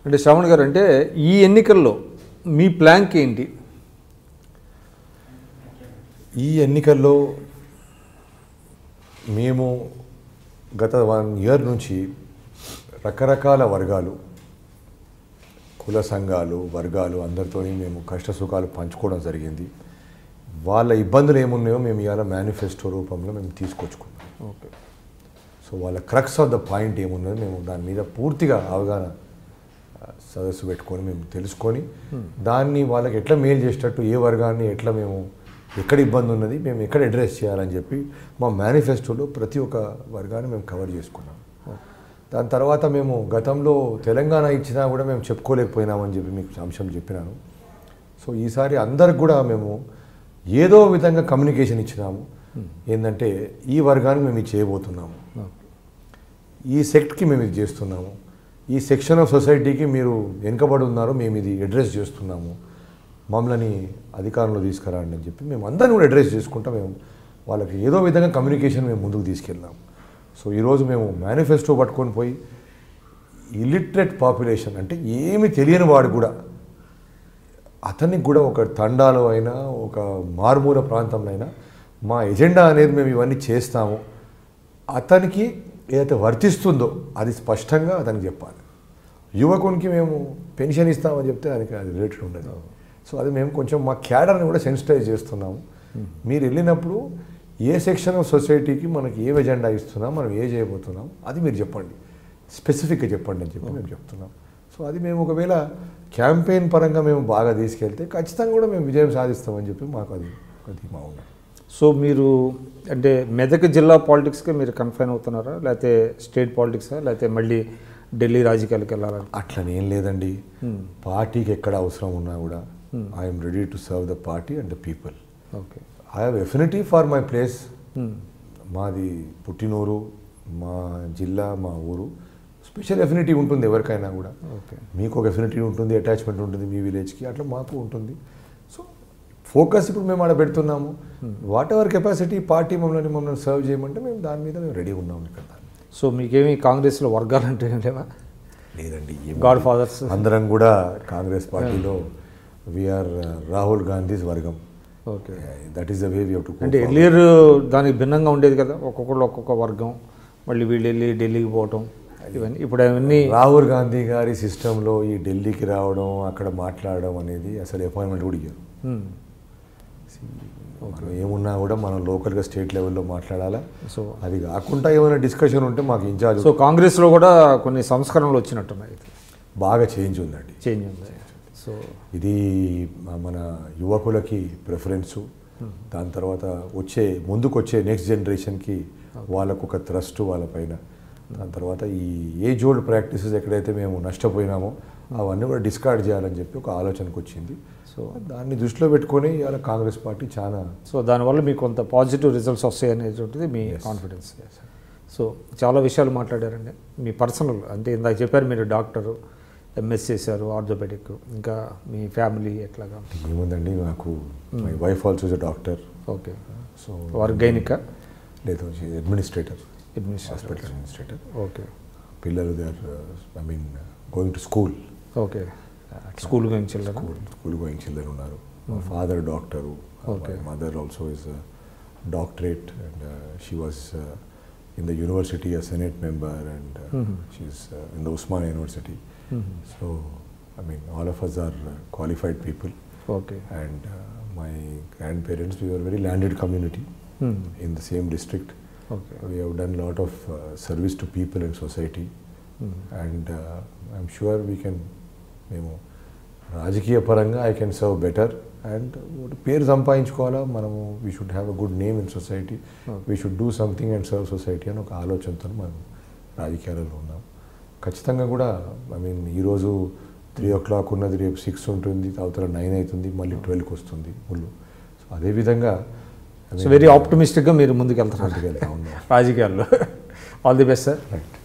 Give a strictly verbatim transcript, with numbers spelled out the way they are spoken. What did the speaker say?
అంటే శ్రావణ్ గారు, అంటే ఈ ఎన్నికల్లో మీ ప్లాన్ ఏంటి? ఈ ఎన్నికల్లో మేము గత వన్ ఇయర్ నుంచి రకరకాల వర్గాలు, కుల సంఘాలు, వర్గాలు అందరితో మేము కష్ట సుఖాలు పంచుకోవడం జరిగింది. వాళ్ళ ఇబ్బందులు ఏమున్నాయో మేము ఇవాళ మేనిఫెస్టో రూపంలో మేము తీసుకొచ్చుకున్నాం. ఓకే. సో వాళ్ళ క్రక్స్ ఆఫ్ ద పాయింట్ ఏమున్నదో మేము దాని మీద పూర్తిగా అవగాహన సదస్సు పెట్టుకొని మేము తెలుసుకొని దాన్ని వాళ్ళకి ఎట్లా మేలు చేసేటట్టు, ఏ వర్గాన్ని ఎట్లా మేము ఎక్కడ ఇబ్బంది ఉన్నది మేము ఎక్కడ అడ్రస్ చేయాలని చెప్పి మా మేనిఫెస్టోలో ప్రతి ఒక్క వర్గాన్ని మేము కవర్ చేసుకున్నాం. దాని తర్వాత మేము గతంలో తెలంగాణ ఇచ్చినా కూడా మేము చెప్పుకోలేకపోయినామని చెప్పి మీకు అంశం చెప్పినాను. సో ఈసారి అందరికి కూడా మేము ఏదో విధంగా కమ్యూనికేషన్ ఇచ్చినాము. ఏంటంటే ఈ వర్గానికి మేము ఇది చేయబోతున్నాము, ఈ సెక్ట్కి మేము ఇది చేస్తున్నాము, ఈ సెక్షన్ ఆఫ్ సొసైటీకి మీరు వెనుకబడి ఉన్నారు, మేము ఇది అడ్రస్ చేస్తున్నాము, మమ్మల్ని అధికారంలో తీసుకురండి అని చెప్పి మేము అందరిని కూడా అడ్రస్ చేసుకుంటా మేము వాళ్ళకి ఏదో విధంగా కమ్యూనికేషన్ మేము ముందుకు తీసుకెళ్ళాము. సో ఈరోజు మేము మేనిఫెస్టో పట్టుకొని పోయి ఇల్లిటరేట్ పాపులేషన్ అంటే ఏమి తెలియని వాడు కూడా, అతనికి కూడా ఒక తండాలో అయినా ఒక మారుమూల ప్రాంతంలో అయినా మా ఎజెండా అనేది మేము ఇవన్నీ చేస్తాము, అతనికి ఏదైతే వర్తిస్తుందో అది స్పష్టంగా అతనికి చెప్పాలి. యువకునికి మేము పెన్షన్ ఇస్తామని చెప్తే దానికి అది రిలేటెడ్ ఉండదు. సో అది మేము కొంచెం మా క్యాడర్ని కూడా సెన్సిటైజ్ చేస్తున్నాము. మీరు వెళ్ళినప్పుడు ఏ సెక్షన్ ఆఫ్ సొసైటీకి మనకి ఏ ఎజెండా ఇస్తున్నాం, మనం ఏ చేయబోతున్నాం అది మీరు చెప్పండి, స్పెసిఫిక్గా చెప్పండి అని చెప్పి మేము చెప్తున్నాం. సో అది మేము ఒకవేళ క్యాంపెయిన్ పరంగా మేము బాగా తీసుకెళ్తే ఖచ్చితంగా కూడా మేము విజయం సాధిస్తామని చెప్పి మాకు అది అది మా ఉన్నాం. సో మీరు అంటే మెదక్ జిల్లా పాలిటిక్స్కి మీరు కన్ఫైన్ అవుతున్నారా, లేకపోతే స్టేట్ పాలిటిక్సా, లేకపోతే మళ్ళీ ఢిల్లీ రాజకీయాలకు వెళ్ళాలని? అట్లనేం లేదండి. పార్టీకి ఎక్కడ అవసరం ఉన్నా కూడా I'm ready to serve the party and the people. Okay. I have affinity for my place. మాది పుట్టినూరు, మా జిల్లా, మా ఊరు. స్పెషల్ ఎఫినిటీ ఉంటుంది ఎవరికైనా కూడా. ఓకే. మీకు ఒక ఎఫినిటీ ఉంటుంది, అటాచ్మెంట్ ఉంటుంది మీ విలేజ్కి, అట్లా మాకు ఉంటుంది. సో ఫోకస్ ఇప్పుడు మేము ఆడ పెడుతున్నాము. వాట్ ఎవర్ కెపాసిటీ పార్టీ మమ్మల్ని మమ్మల్ని సర్వ్ చేయమంటే మేము దాని మీద మేము రెడీ ఉన్నాము ఇక్కడ. సో మీకేమి కాంగ్రెస్లో వర్గాలు అంటే లేవా? లేదండి, గాడ్ ఫాదర్స్ అందరం కూడా కాంగ్రెస్ పార్టీలో వీఆర్ రాహుల్ గాంధీస్ వర్గం. Okay. That is the way we have to go. అంటే ఎర్లియర్ దానికి భిన్నంగా ఉండేది కదా, ఒక్కొక్కళ్ళు ఒక్కొక్క వర్గం, మళ్ళీ వీళ్ళు వెళ్ళి ఢిల్లీకి పోవటం ఇవన్నీ. ఇప్పుడు అవన్నీ రాహుల్ గాంధీ గారి సిస్టంలో ఈ ఢిల్లీకి రావడం, అక్కడ మాట్లాడడం అనేది అసలు అపాయింట్మెంట్ కూడా ఇయ్యరు. మనం ఏమున్నా కూడా మనం లోకల్గా స్టేట్ లెవెల్లో మాట్లాడాలా. సో అది కాకుండా ఏమైనా డిస్కషన్ ఉంటే మాకు ఇన్ఛార్జ్. సో కాంగ్రెస్లో కూడా కొన్ని సంస్కరణలు వచ్చినట్టున్నాయి, బాగా చేంజ్ ఉందండి. చేంజ్ ఉంది. సో ఇది మన యువకులకి ప్రిఫరెన్సు, దాని తర్వాత వచ్చే ముందుకు వచ్చే నెక్స్ట్ జనరేషన్కి వాళ్ళకు ఒక థ్రస్ట్ వాళ్ళపైన, దాని తర్వాత ఈ ఏజ్ ఓల్డ్ ప్రాక్టీసెస్ ఎక్కడైతే మేము నష్టపోయినామో అవన్నీ కూడా డిస్కార్డ్ చేయాలని చెప్పి ఒక ఆలోచనకు వచ్చింది. సో దాన్ని దృష్టిలో పెట్టుకొని ఇవాళ కాంగ్రెస్ పార్టీ చాలా, సో దానివల్ల మీకు కొంత పాజిటివ్ రిజల్ట్స్ వస్తాయి అనేటువంటిది మీ కాన్ఫిడెన్స్. సో చాలా విషయాలు మాట్లాడారండి మీ పర్సనల్, అంటే ఇందాక చెప్పారు మీరు డాక్టరు, ఎంఎస్ చేశారు, ఆర్థోపెడిక్, ఇంకా మీ ఫ్యామిలీ ఎట్లాగా? ఏముందండి, నాకు my wife also is a doctor. Okay. So వారు గైనిక లేదు, administrator, administrator, hospital administrator. Okay. పిల్లలు they are I mean going to school. Okay. School going children, school school going children ఉన్నారు. Father doctor, mother also is doctorate and she was in the university a senate member and uh, mm-hmm. she's uh, in the Usmania University. Mm-hmm. So I mean all of us are uh, qualified people. Okay. And uh, my grandparents, we were a very landed community mm-hmm. in the same district. Okay. We have done a lot of uh, service to people and society. Mm-hmm. And uh, I'm sure we can, మేము రాజకీయ పరంగా I can serve better and పేరు సంపాదించుకోవాలా మనము. We should have a good name in society, we should do something and serve society అని ఒక ఆలోచనతో మనం రాజకీయాలలో ఉన్నాం. ఖచ్చితంగా కూడా ఐ మీన్ ఈరోజు త్రీ ఓ క్లాక్ ఉన్నది, రేపు సిక్స్ ఉంటుంది, అవతల నైన్ అవుతుంది, మళ్ళీ ట్వెల్వ్కి వస్తుంది ముళ్ళు. సో అదేవిధంగా వెరీ ఆప్టమిస్టిక్గా మీరు ముందుకు వెళ్తున్నారు వెళ్తా ఉన్నాం రాజకీయాల్లో. All the best sir. Right.